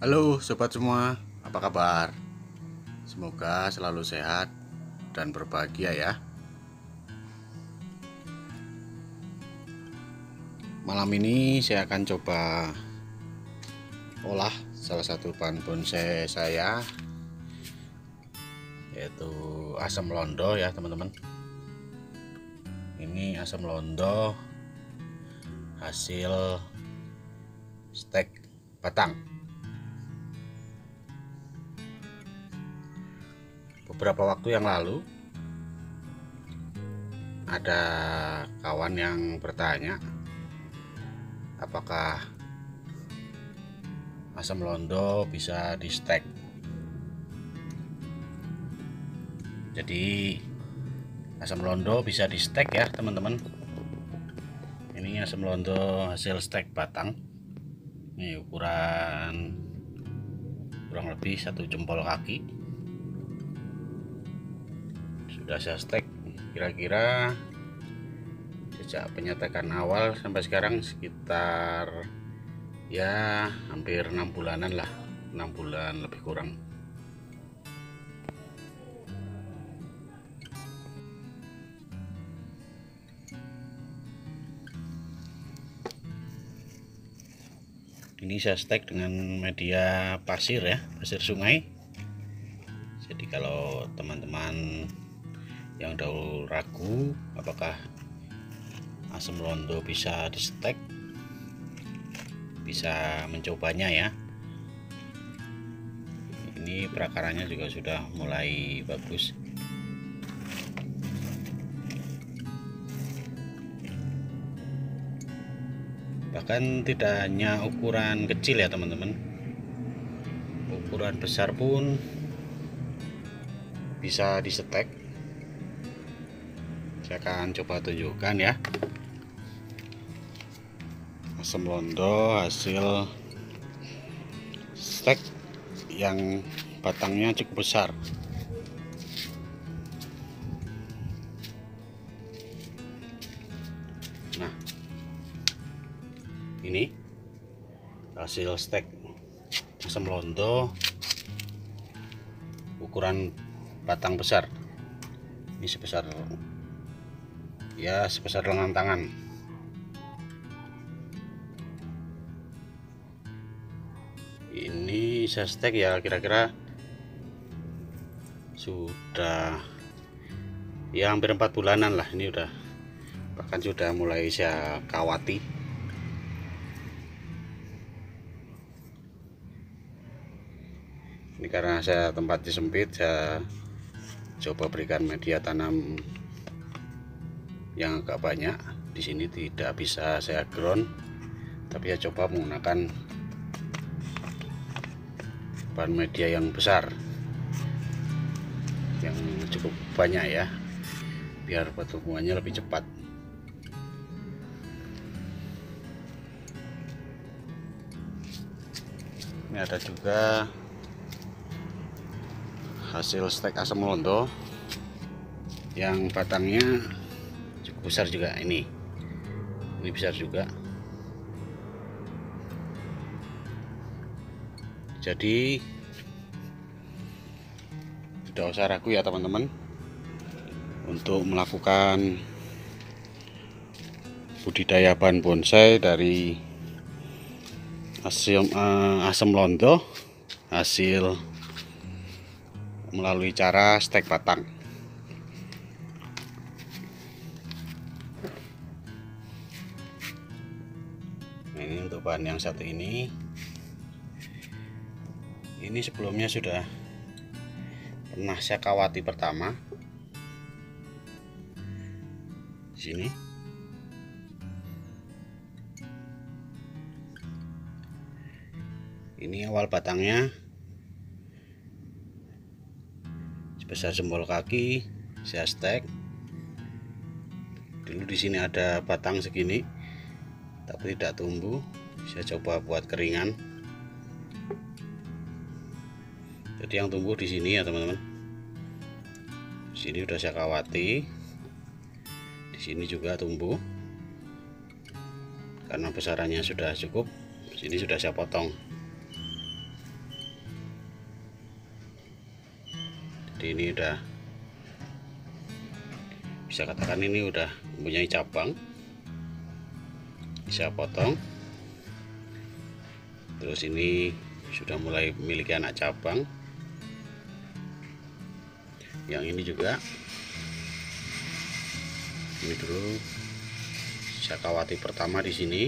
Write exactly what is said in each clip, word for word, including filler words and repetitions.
Halo sobat semua, apa kabar? Semoga selalu sehat dan berbahagia ya. Malam ini saya akan coba olah salah satu bahan bonsai saya, yaitu asam londo ya teman-teman. Ini asam londo hasil stek batang. Beberapa waktu yang lalu ada kawan yang bertanya apakah asam londo bisa di stek. Jadi asam londo bisa di stek ya teman-teman. Ini asam londo hasil stek batang. Ini ukuran kurang lebih satu jempol kaki. Sudah saya stek kira-kira sejak penyetakan awal sampai sekarang sekitar ya hampir enam bulanan lah, enam bulan lebih kurang. Ini saya stek dengan media pasir ya, pasir sungai. Jadi kalau teman-teman yang dahulu ragu apakah asam londo bisa di stek, bisa mencobanya ya. Ini perakarannya juga sudah mulai bagus. Bahkan tidak hanya ukuran kecil ya teman-teman, ukuran besar pun bisa disetek. Saya akan coba tunjukkan ya, asam londo hasil stek yang batangnya cukup besar. Nah, ini hasil stek asam londo ukuran batang besar. Ini sebesar ya sebesar lengan tangan. Ini saya stek ya kira-kira sudah ya hampir empat bulanan lah. Ini udah bahkan sudah mulai saya kawati. Ini karena saya tempatnya sempit, saya coba berikan media tanam yang agak banyak. Di sini tidak bisa saya ground, tapi ya coba menggunakan bahan media yang besar, yang cukup banyak ya, biar pertumbuhannya lebih cepat. Ini ada juga hasil stek asam londo yang batangnya cukup besar juga. Ini ini besar juga. Jadi tidak usah ragu ya teman-teman untuk melakukan budidaya bahan bonsai dari asam, eh, asam londo hasil melalui cara stek batang. Nah, ini untuk bahan yang satu ini. Ini sebelumnya sudah pernah saya kawati pertama di sini. Ini awal batangnya sebesar jempol kaki, saya stek. Dulu di sini ada batang segini, tapi tidak tumbuh. Saya coba buat keringan. Jadi yang tumbuh di sini ya teman-teman. Di sini udah saya kawati. Di sini juga tumbuh. Karena besarannya sudah cukup, sini sudah saya potong. Jadi ini udah bisa katakan ini udah mempunyai cabang, bisa potong. Terus ini sudah mulai memiliki anak cabang. Yang ini juga, ini dulu syakawati pertama di sini.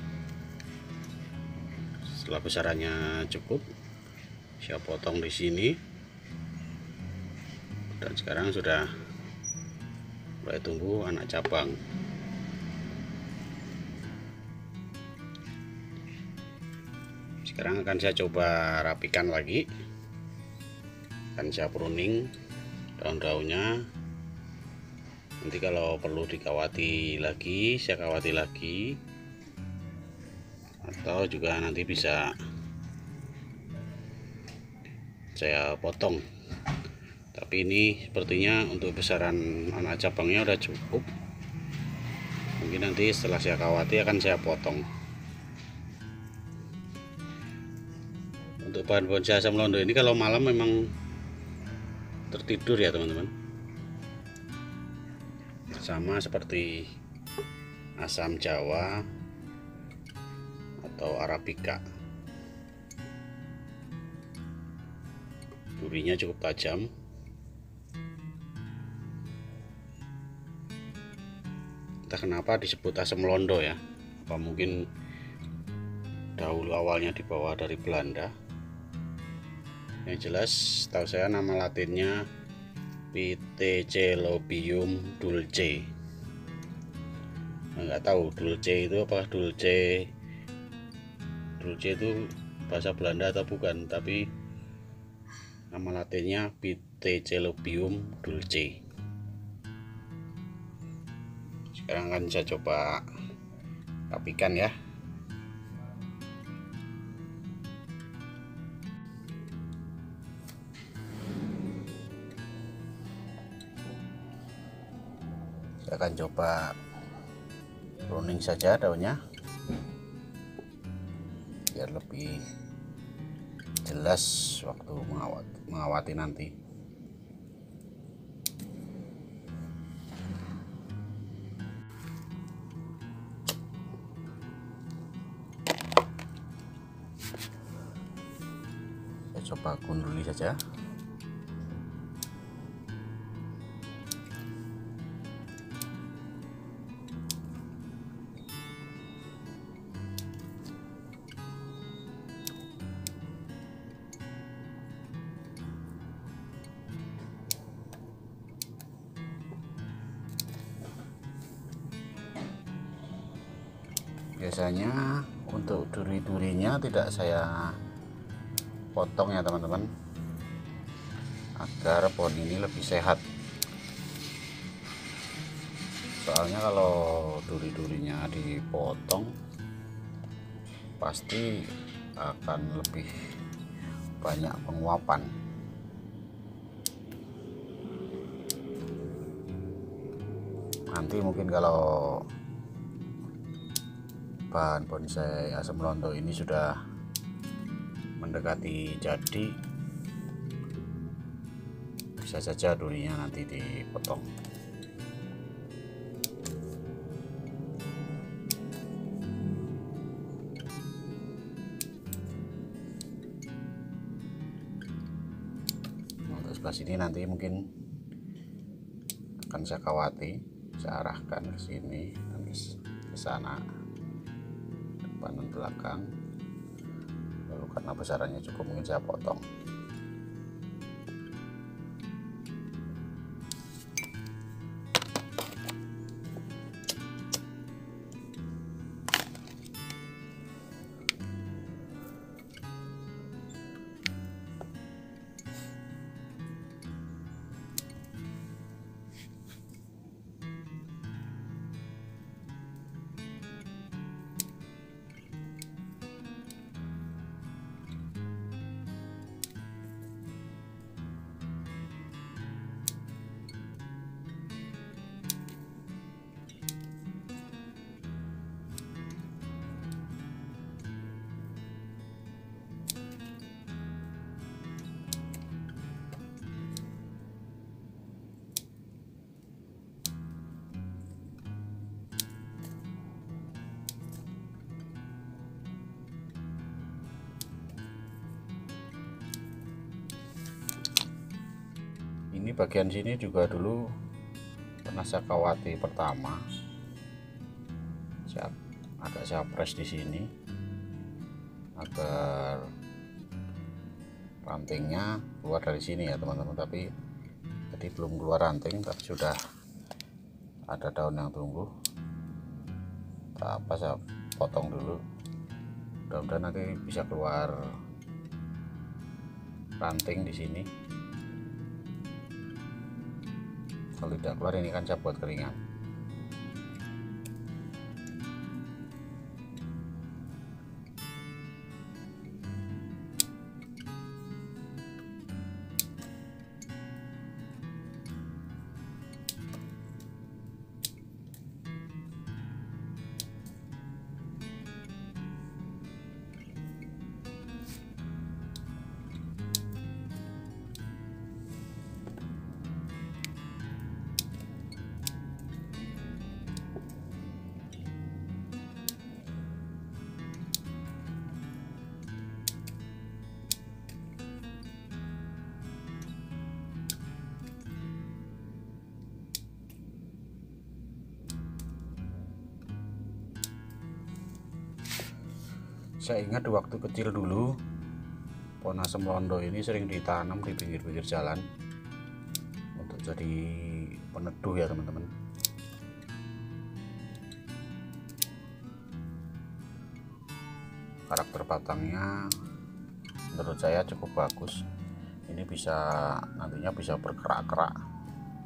Setelah besarannya cukup, saya potong di sini. Dan sekarang sudah mulai tumbuh anak cabang. Sekarang akan saya coba rapikan lagi. Akan saya pruning daun-daunnya. Nanti kalau perlu dikawati lagi, saya kawati lagi. Atau juga nanti bisa saya potong. Tapi ini sepertinya untuk besaran anak cabangnya udah cukup. Mungkin nanti setelah saya kawati akan saya potong. Untuk bahan bonsai asam londo ini kalau malam memang tertidur ya teman-teman. Sama seperti asam Jawa atau Arabica. Durinya cukup tajam. Entah kenapa disebut asam londo ya. Apa mungkin dahulu awalnya dibawa dari Belanda. Yang jelas tahu saya nama latinnya Pithecolobium dulce. Nggak tahu dulce itu apa, dulce dulce itu bahasa Belanda atau bukan, tapi nama latinnya Pithecolobium dulce. Sekarang akan saya coba rapikan ya. Saya akan coba pruning saja daunnya biar lebih jelas waktu mengawat, mengawati nanti. Saya coba gunduli saja. Biasanya untuk duri-durinya tidak saya potong ya teman-teman, agar pohon ini lebih sehat. Soalnya kalau duri-durinya dipotong pasti akan lebih banyak penguapan. Nanti mungkin kalau bahan bonsai asam londo ini sudah mendekati jadi, bisa saja durinya nanti dipotong. Untuk sebelah sini nanti mungkin akan saya kawati, saya arahkan ke sini dan ke sana, depan dan belakang. Lalu karena besarannya cukup mungkin saya potong. bagian sini juga dulu pernah saya kawati pertama, saya agak saya press di sini agar rantingnya keluar dari sini ya teman-teman. Tapi tadi belum keluar ranting, tapi sudah ada daun yang tumbuh. Tak apa, saya potong dulu, mudah-mudahan nanti bisa keluar ranting di sini. Kalau tidak keluar, ini kan saya buat keringan. Saya ingat waktu kecil dulu pohon asam londo ini sering ditanam di pinggir-pinggir jalan untuk jadi peneduh ya teman-teman. Karakter batangnya menurut saya cukup bagus. Ini bisa nantinya bisa berkerak-kerak.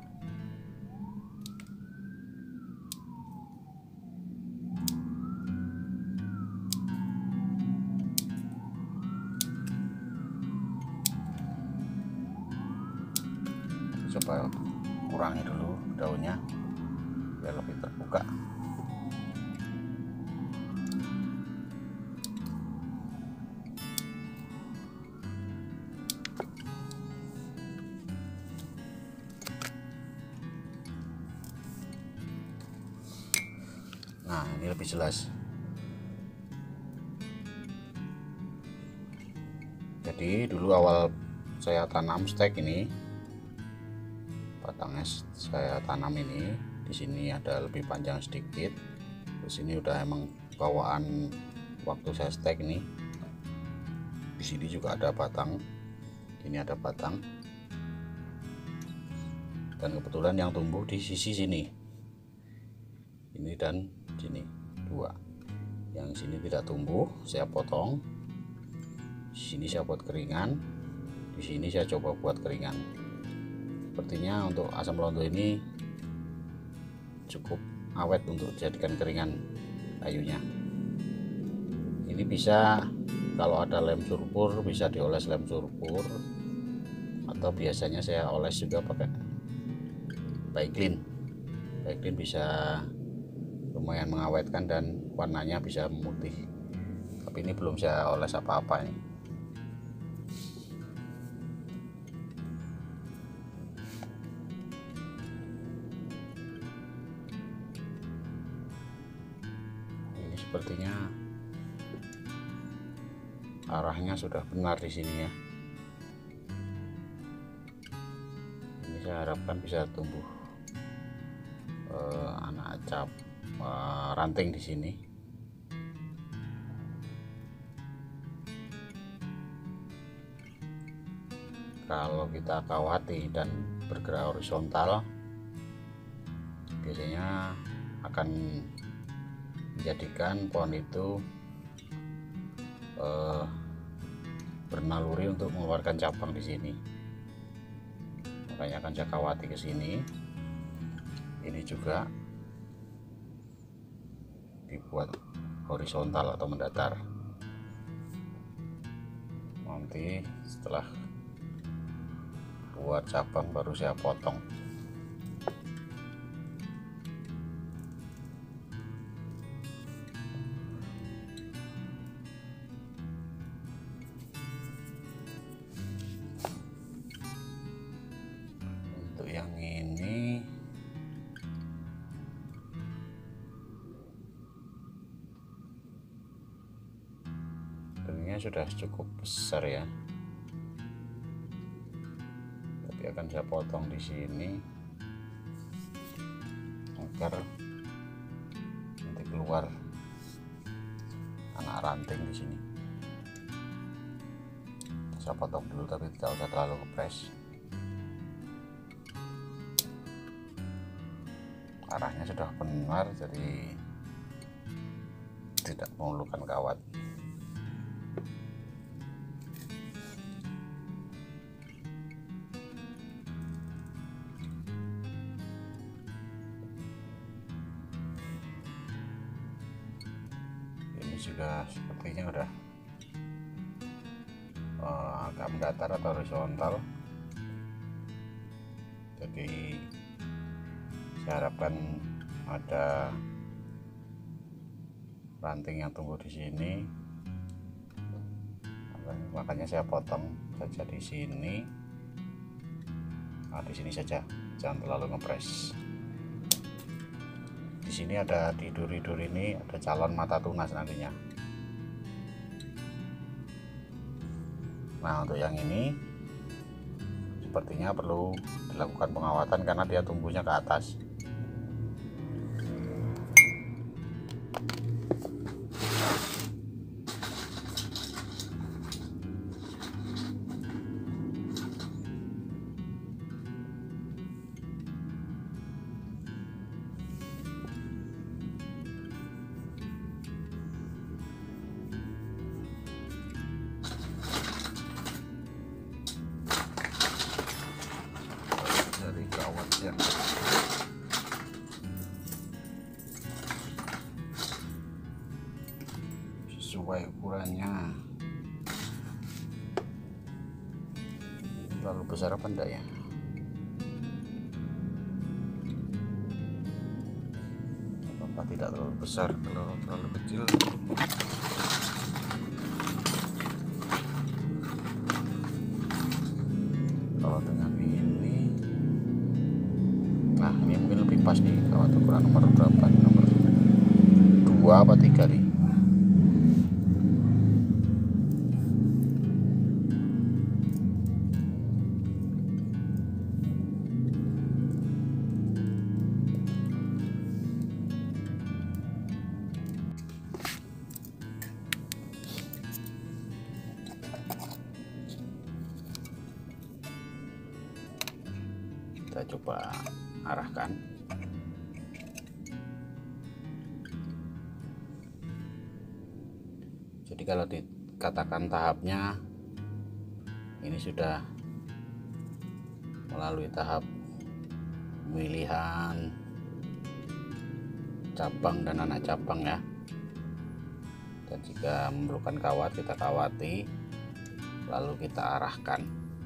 Coba kurangi dulu daunnya biar lebih terbuka. Nah, ini lebih jelas. Jadi dulu awal saya tanam stek ini, batangnya saya tanam ini, di sini ada lebih panjang sedikit. Di sini udah emang bawaan waktu saya stek ini. Di sini juga ada batang, ini ada batang, dan kebetulan yang tumbuh di sisi sini, ini dan sini dua. Yang sini tidak tumbuh, saya potong. Di sini saya buat keringan, di sini saya coba buat keringan. Sepertinya untuk asam londo ini cukup awet untuk dijadikan keringan kayunya. Ini bisa, kalau ada lem surpur bisa dioles lem surpur, atau biasanya saya oles juga pakai Baiklin. Baiklin bisa lumayan mengawetkan dan warnanya bisa memutih. Tapi ini belum saya oles apa-apa nih. Ini sepertinya arahnya sudah benar di sini ya. Ini saya harapkan bisa tumbuh eh, anak cap eh, ranting di sini. Kalau kita kawati dan bergerak horizontal, biasanya akan menjadikan pohon itu eh, bernaluri untuk mengeluarkan cabang di sini. Makanya akan saya kawati ke sini. Ini juga dibuat horizontal atau mendatar. Nanti setelah buat cabang baru saya potong. Untuk yang ini benihnya sudah cukup besar ya, tapi akan saya potong di sini agar nanti keluar anak ranting di sini. Saya potong dulu tapi tidak usah terlalu ngepres. Arahnya sudah benar, jadi tidak memerlukan kawat. Ini juga sepertinya udah uh, agak mendatar atau horizontal, jadi saya harapkan ada ranting yang tumbuh di sini, makanya saya potong saja di sini. Nah, di sini saja, jangan terlalu ngepres. Di sini ada, di duri-duri ini ada calon mata tunas nantinya. Nah, untuk yang ini sepertinya perlu dilakukan pengawatan karena dia tumbuhnya ke atas. Dari kawatnya sesuai ukurannya. Terlalu besar apa enggak ya? Apa tidak terlalu besar, kalau terlalu kecil kalau dengan ini, nah ini mungkin lebih pas nih. Kawat ukuran nomor berapa? Nomor dua apa tiga nih? Kita coba arahkan. Jadi kalau dikatakan tahapnya, ini sudah melalui tahap pemilihan cabang dan anak cabang ya. Dan jika memerlukan kawat, kita kawati, lalu kita arahkan.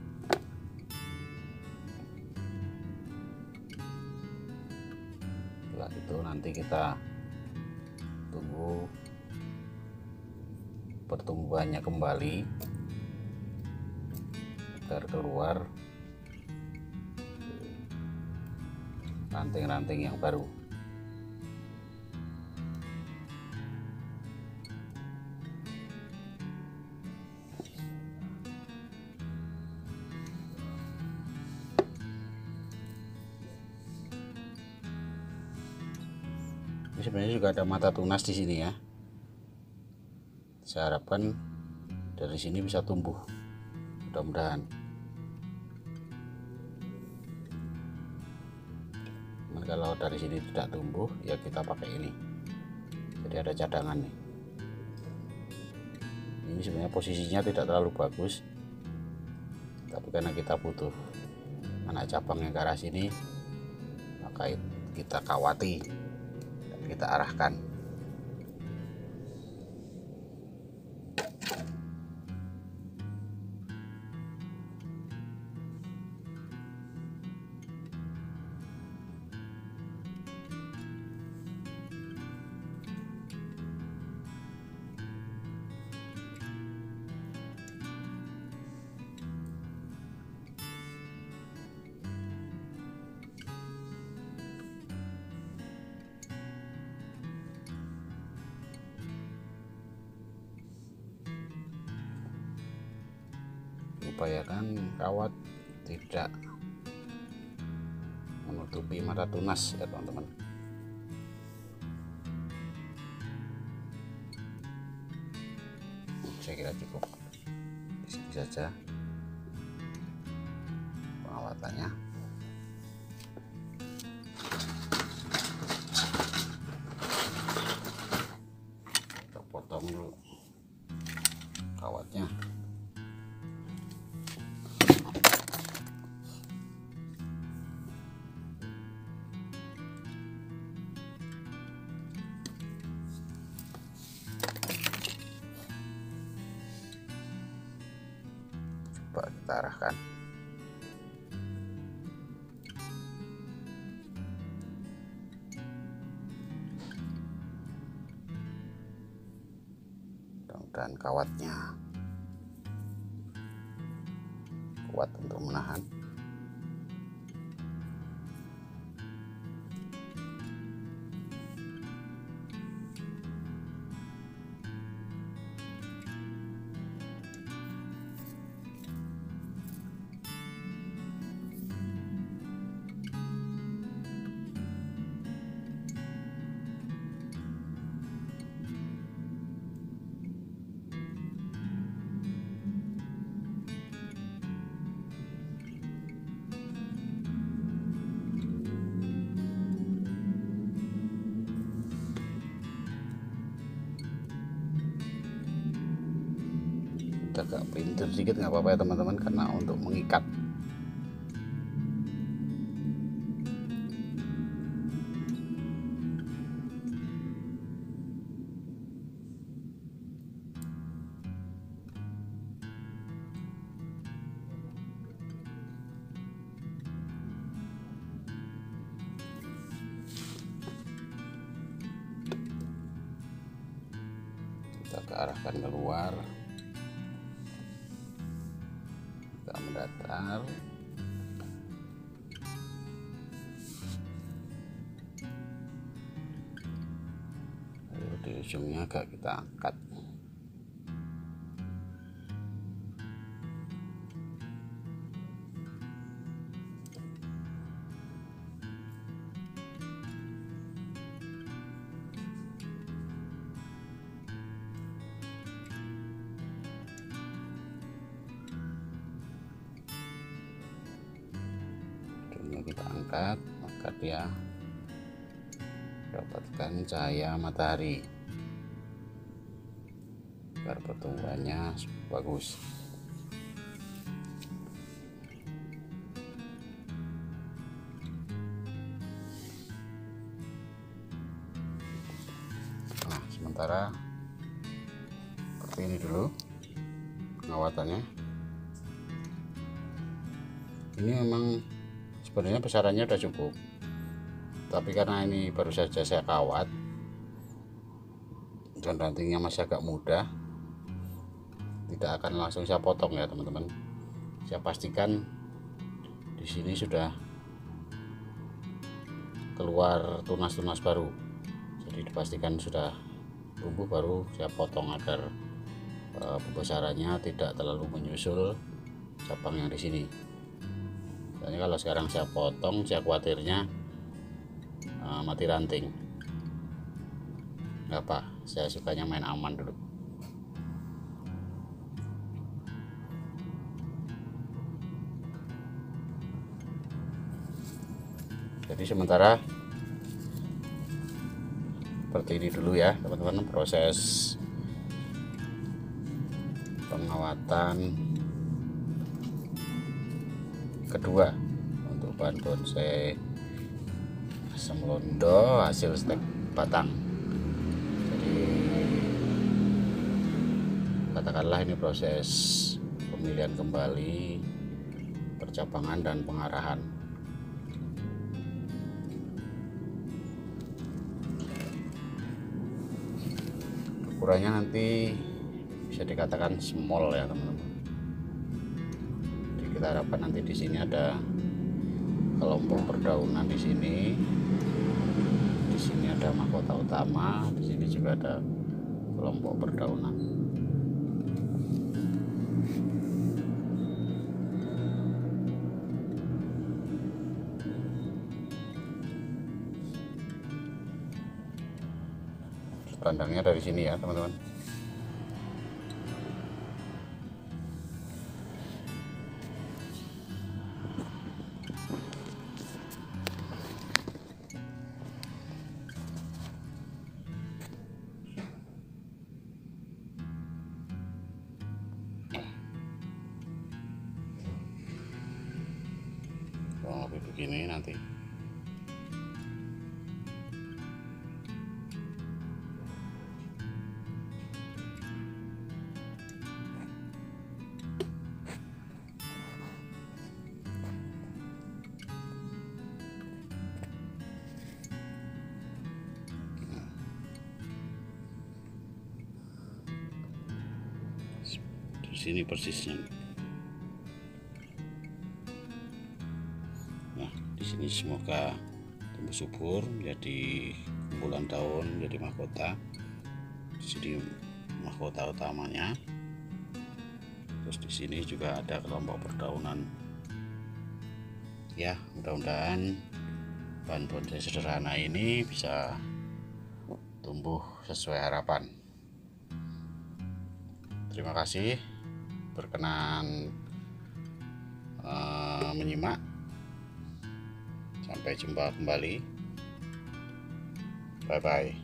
Setelah itu nanti kita tunggu pertumbuhannya kembali agar keluar ranting-ranting yang baru. Ini sebenarnya juga ada mata tunas di sini ya. Saya harapkan dari sini bisa tumbuh, mudah-mudahan. Kalau dari sini tidak tumbuh, ya kita pakai ini. Jadi ada cadangan nih. Ini sebenarnya posisinya tidak terlalu bagus, tapi karena kita butuh anak cabang yang ke arah sini, maka kita kawati dan kita arahkan. Upayakan kawat tidak tutupi mata tunas ya teman-teman. Saya kira cukup di sini saja pengawatannya. Kita potong dulu kawatnya. Coba kita arahkan. Dan kawatnya kuat untuk menahan. Agak pinter sedikit nggak apa-apa ya teman-teman, karena untuk mengikat. Kita ke arahkan keluar, kita mendatar. Lalu di ujungnya agak kita angkat. Kita angkat, maka dia dapatkan cahaya matahari agar pertumbuhannya bagus. Nah, sementara seperti ini dulu pengawatannya. Ini memang sebenarnya besarannya udah cukup, tapi karena ini baru saja saya kawat dan rantingnya masih agak muda, tidak akan langsung saya potong ya teman-teman. Saya pastikan di sini sudah keluar tunas-tunas baru, jadi dipastikan sudah tumbuh baru saya potong agar e, pembesarannya tidak terlalu menyusul cabang yang di sini. Soalnya kalau sekarang saya potong, saya khawatirnya uh, mati ranting. Nggak apa, saya sukanya main aman dulu. Jadi sementara seperti ini dulu ya teman-teman, proses pengawatan kedua untuk bahan bonsai asam londo hasil stek batang. Jadi katakanlah ini proses pemilihan kembali, percabangan dan pengarahan. Ukurannya nanti bisa dikatakan small ya teman-teman. Kita harapkan nanti di sini ada kelompok perdaunan, di sini, di sini ada mahkota utama, di sini juga ada kelompok perdaunan. pandangnya dari sini ya teman-teman. Kurang lebih begini nanti. Di sini persisnya. Nah, di sini semoga tumbuh subur menjadi kumpulan daun, jadi mahkota. Di sini mahkota utamanya. Terus di sini juga ada kelompok perdaunan. Ya, mudah-mudahan bahan bonsai sederhana ini bisa tumbuh sesuai harapan. Terima kasih berkenan uh, menyimak. Sampai jumpa kembali. Bye bye.